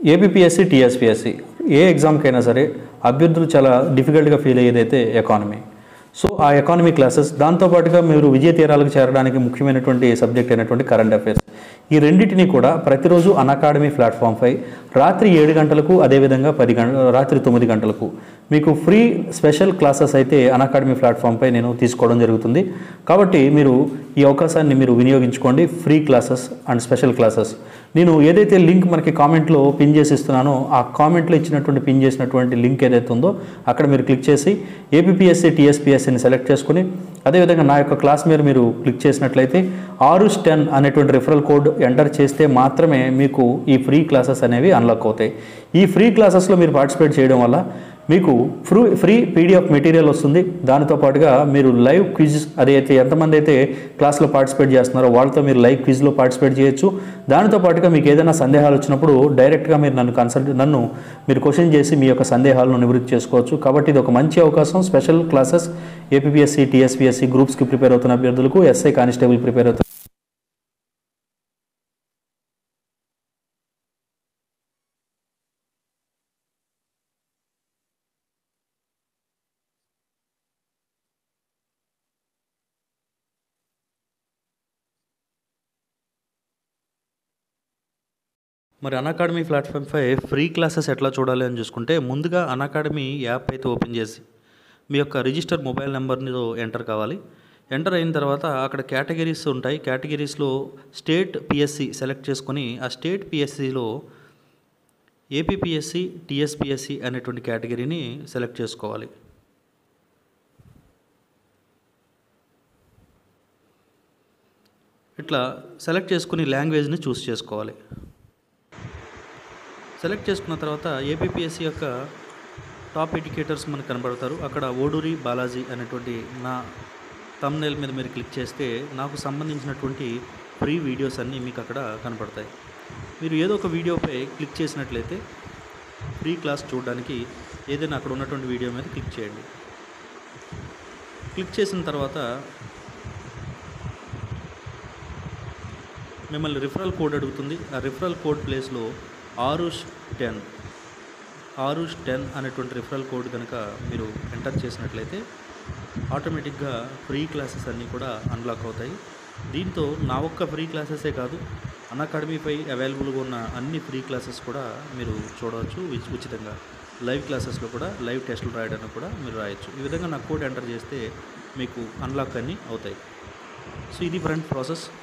APPSC TSPSC ఏ ఎగ్జామ్కైనా సరే అభ్యర్థులు చాలా డిఫికల్ట్గా ఫీల్ అయ్యేదైతే ఎకానమీ. సో ఆ ఎకానమీ క్లాసెస్ దాంతోపాటుగా మీరు విజయ తీరాలకు చేరడానికి ముఖ్యమైనటువంటి సబ్జెక్ట్ అయినటువంటి కరెంట్ అఫైర్స్, ఈ రెండింటినీ కూడా ప్రతిరోజు అన్అకాడమీ ప్లాట్ఫామ్పై రాత్రి 7 గంటలకు అదేవిధంగా రాత్రి 9 గంటలకు మీకు ఫ్రీ స్పెషల్ క్లాసెస్ అయితే అన్అకాడమీ ప్లాట్ఫామ్పై నేను తీసుకోవడం జరుగుతుంది. కాబట్టి మీరు ఈ అవకాశాన్ని మీరు వినియోగించుకోండి. Free classes and special classes నేను ఏదైతే లింక్ మనకి కామెంట్లో పిన్ చేసి ఇస్తున్నానో ఆ కామెంట్లో ఇచ్చినటువంటి పిన్ చేసినటువంటి లింక్ ఏదైతే ఉందో అక్కడ మీరు క్లిక్ చేసి ఏపీపీఎస్సీ టీఎస్పీఎస్సీని సెలెక్ట్ చేసుకుని అదేవిధంగా నా యొక్క క్లాస్ మీద మీరు క్లిక్ చేసినట్లయితే ARUSH10 అనేటువంటి రిఫరల్ కోడ్ ఎంటర్ చేస్తే మాత్రమే మీకు ఈ ఫ్రీ క్లాసెస్ అనేవి అన్లాక్ అవుతాయి. ఈ ఫ్రీ క్లాసెస్లో మీరు పార్టిసిపేట్ చేయడం వల్ల మీకు ఫ్రీ పీడిఎఫ్ మెటీరియల్ వస్తుంది. దానితో పాటుగా మీరు లైవ్ క్విజ్ అదైతే ఎంతమంది అయితే క్లాస్లో పార్టిసిపేట్ చేస్తున్నారో వాళ్ళతో మీరు లైవ్ క్విజ్లో పార్టిసిపేట్ చేయొచ్చు. దానితో పాటుగా మీకు ఏదైనా సందేహాలు వచ్చినప్పుడు డైరెక్ట్గా మీరు నన్ను మీరు క్వశ్చన్ చేసి మీ యొక్క సందేహాలను నివృత్తి చేసుకోవచ్చు. కాబట్టి ఇది ఒక మంచి అవకాశం. స్పెషల్ క్లాసెస్ ఏపీపీఎస్సీ టీఎస్పీఎస్సీ గ్రూప్స్కి ప్రిపేర్ అవుతున్న అభ్యర్థులకు, ఎస్ఐ కానిస్టేబుల్ ప్రిపేర్ అవుతున్న మరి అన్అకాడమీ ప్లాట్ఫామ్పై ఫ్రీ క్లాసెస్ ఎట్లా చూడాలి అని చూసుకుంటే ముందుగా అన్అకాడమీ యాప్ అయితే ఓపెన్ చేసి మీ యొక్క రిజిస్టర్ మొబైల్ నెంబర్ని ఎంటర్ కావాలి. ఎంటర్ అయిన తర్వాత అక్కడ కేటగిరీస్ ఉంటాయి. కేటగిరీస్లో స్టేట్ పిఎస్సి సెలెక్ట్ చేసుకొని ఆ స్టేట్ పిఎస్సిలో ఏపీపీఎస్సీ టీఎస్పీఎస్సీ అనేటువంటి కేటగిరీని సెలెక్ట్ చేసుకోవాలి. ఇట్లా సెలెక్ట్ చేసుకుని లాంగ్వేజ్ని చూస్ చేసుకోవాలి. సెలెక్ట్ చేసుకున్న తర్వాత ఏపీపీఎస్సీ యొక్క టాప్ ఎడ్యుకేటర్స్ మనకు కనబడతారు. అక్కడ ఓడూరి బాలాజీ అనేటువంటి నా థంబ్నెయిల్ మీద మీరు క్లిక్ చేస్తే నాకు సంబంధించినటువంటి ఫ్రీ వీడియోస్ అన్నీ మీకు అక్కడ కనపడతాయి. మీరు ఏదో ఒక వీడియోపై క్లిక్ చేసినట్లయితే ఫ్రీ క్లాస్ చూడడానికి ఏదైనా అక్కడ ఉన్నటువంటి వీడియో మీద క్లిక్ చేయండి. క్లిక్ చేసిన తర్వాత మిమ్మల్ని రిఫరల్ కోడ్ అడుగుతుంది. ఆ రిఫరల్ కోడ్ ప్లేస్లో ARUSH10 అనేటువంటి రిఫరల్ కోడ్ కనుక మీరు ఎంటర్ చేసినట్లయితే ఆటోమేటిక్గా ఫ్రీ క్లాసెస్ అన్నీ కూడా అన్లాక్ అవుతాయి. దీంతో నా ఒక్క ఫ్రీ క్లాసెసే కాదు, అన్అకాడమీపై అవైలబుల్గా ఉన్న అన్ని ఫ్రీ క్లాసెస్ కూడా మీరు చూడవచ్చు ఉచితంగా. లైవ్ క్లాసెస్లో కూడా లైవ్ టెస్టులు రాయడానికి కూడా మీరు రాయొచ్చు. ఈ విధంగా నా కోడ్ ఎంటర్ చేస్తే మీకు అన్లాక్ అన్నీ అవుతాయి. సో ఇది ఫ్రెండ్ ప్రాసెస్.